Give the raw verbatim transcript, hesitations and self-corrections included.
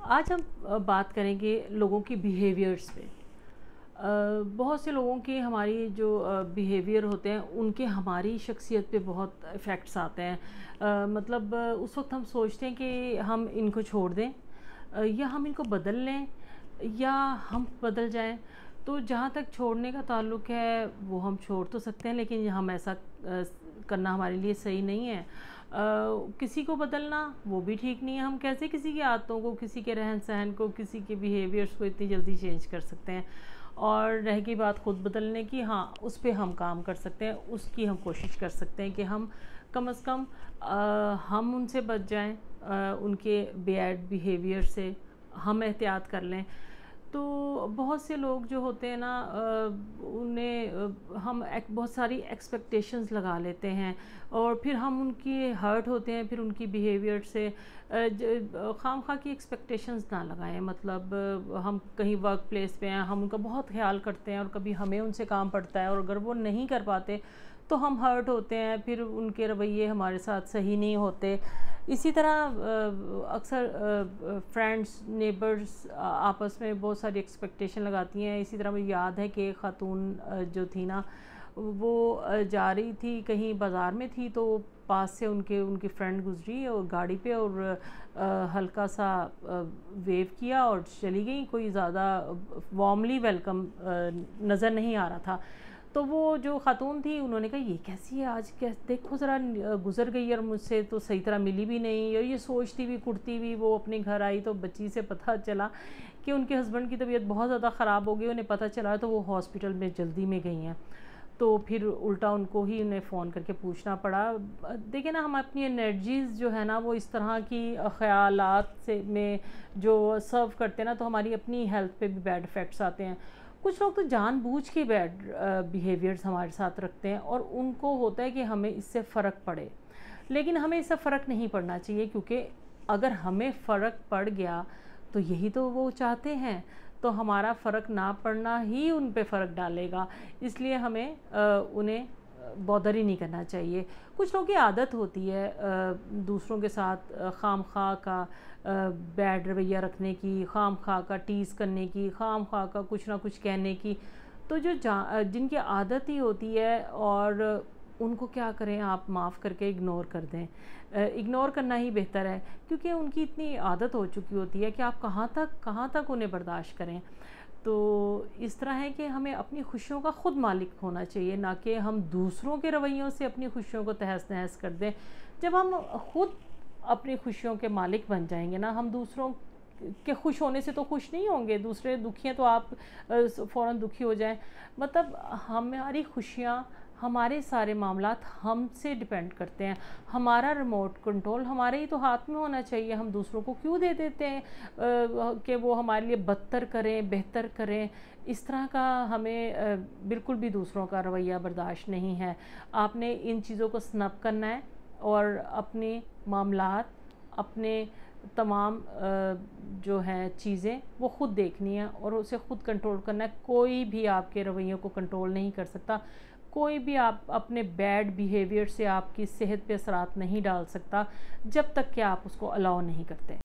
आज हम अ, बात करेंगे लोगों की बिहेवियर्स पे। अ, बहुत से लोगों की हमारी जो बिहेवियर होते हैं उनके हमारी शख्सियत पे बहुत इफ़ेक्ट्स आते हैं। अ, मतलब अ, उस वक्त हम सोचते हैं कि हम इनको छोड़ दें, अ, या हम इनको बदल लें, या हम बदल जाएं। तो जहाँ तक छोड़ने का ताल्लुक़ है वो हम छोड़ तो सकते हैं, लेकिन हम ऐसा अ, करना हमारे लिए सही नहीं है। अ, किसी को बदलना वो भी ठीक नहीं है। हम कैसे किसी की आदतों को, किसी के रहन सहन को, किसी के बिहेवियर्स को इतनी जल्दी चेंज कर सकते हैं। और रह गई बात खुद बदलने की, हाँ उस पे हम काम कर सकते हैं, उसकी हम कोशिश कर सकते हैं कि हम कम से कम अ, हम उनसे बच जाएं, अ, उनके बैड बिहेवियर से हम एहतियात कर लें। तो बहुत से लोग जो होते हैं ना, अ, उन्हें अ, हम एक बहुत सारी एक्सपेक्टेशंस लगा लेते हैं और फिर हम उनकी हर्ट होते हैं, फिर उनकी बिहेवियर से। खाम खा की एक्सपेक्टेशंस ना लगाएं। मतलब अ, हम कहीं वर्क प्लेस पे हैं, हम उनका बहुत ख्याल करते हैं और कभी हमें उनसे काम पड़ता है, और अगर वो नहीं कर पाते तो हम हर्ट होते हैं, फिर उनके रवैये हमारे साथ सही नहीं होते। इसी तरह अ, अक्सर फ्रेंड्स नेबर्स आपस में बहुत सारी एक्सपेक्टेशन लगाती हैं। इसी तरह मुझे याद है कि एक खातून अ, जो थी ना, वो अ, जा रही थी कहीं बाज़ार में थी, तो पास से उनके उनकी फ्रेंड गुजरी और गाड़ी पे, और अ, हल्का सा वेव किया और चली गई। कोई ज़्यादा वार्मली वेलकम नज़र नहीं आ रहा था। तो वो जो खातून थी उन्होंने कहा ये कैसी है आज, क्या देखो ज़रा, गुज़र गई और मुझसे तो सही तरह मिली भी नहीं, और ये सोचती हुई कुड़ती हुई वो अपने घर आई। तो बच्ची से पता चला कि उनके हस्बैंड की तबीयत बहुत ज़्यादा ख़राब हो गई। उन्हें पता चला तो वो हॉस्पिटल में जल्दी में गई हैं। तो फिर उल्टा उनको ही उन्हें फ़ोन करके पूछना पड़ा। देखिए ना, हम अपनी एनर्जीज़ जो है ना वो इस तरह की ख़यालात से में जो सर्व करते हैं ना, तो हमारी अपनी हेल्थ पे भी बैड इफ़ेक्ट्स आते हैं। कुछ लोग तो जानबूझ के बैड बिहेवियर्स हमारे साथ रखते हैं और उनको होता है कि हमें इससे फ़र्क पड़े, लेकिन हमें इससे फ़र्क नहीं पड़ना चाहिए, क्योंकि अगर हमें फ़र्क पड़ गया तो यही तो वो चाहते हैं। तो हमारा फ़र्क ना पड़ना ही उन पे फ़र्क डालेगा, इसलिए हमें आ, उन्हें बॉदर ही नहीं करना चाहिए। कुछ लोगों की आदत होती है आ, दूसरों के साथ खाम खा का बैड रवैया रखने की, खाम खा का टीज़ करने की, खाम खा का कुछ ना कुछ कहने की। तो जो जा जिनकी आदत ही होती है, और उनको क्या करें, आप माफ़ करके इग्नोर कर दें। इग्नोर करना ही बेहतर है, क्योंकि उनकी इतनी आदत हो चुकी होती है कि आप कहाँ तक कहाँ तक उन्हें बर्दाश्त करें। तो इस तरह है कि हमें अपनी खुशियों का ख़ुद मालिक होना चाहिए, ना कि हम दूसरों के रवैयों से अपनी खुशियों को तहस नहस कर दें। जब हम खुद अपनी खुशियों के मालिक बन जाएंगे ना, हम दूसरों के खुश होने से तो खुश नहीं होंगे। दूसरे दुखी हैं तो आप फ़ौरन दुखी हो जाएं। मतलब हमारी खुशियाँ, हमारे सारे मामलात हमसे डिपेंड करते हैं। हमारा रिमोट कंट्रोल हमारे ही तो हाथ में होना चाहिए। हम दूसरों को क्यों दे देते हैं कि वो हमारे लिए बदतर करें, बेहतर करें। इस तरह का हमें आ, बिल्कुल भी दूसरों का रवैया बर्दाश्त नहीं है। आपने इन चीज़ों को स्नब करना है और अपने मामलात, अपने तमाम जो हैं चीज़ें वो ख़ुद देखनी है और उसे ख़ुद कंट्रोल करना है। कोई भी आपके रवैयों को कंट्रोल नहीं कर सकता। कोई भी आप अपने बैड बिहेवियर से आपकी सेहत पे असरात नहीं डाल सकता, जब तक कि आप उसको अलाउ नहीं करते।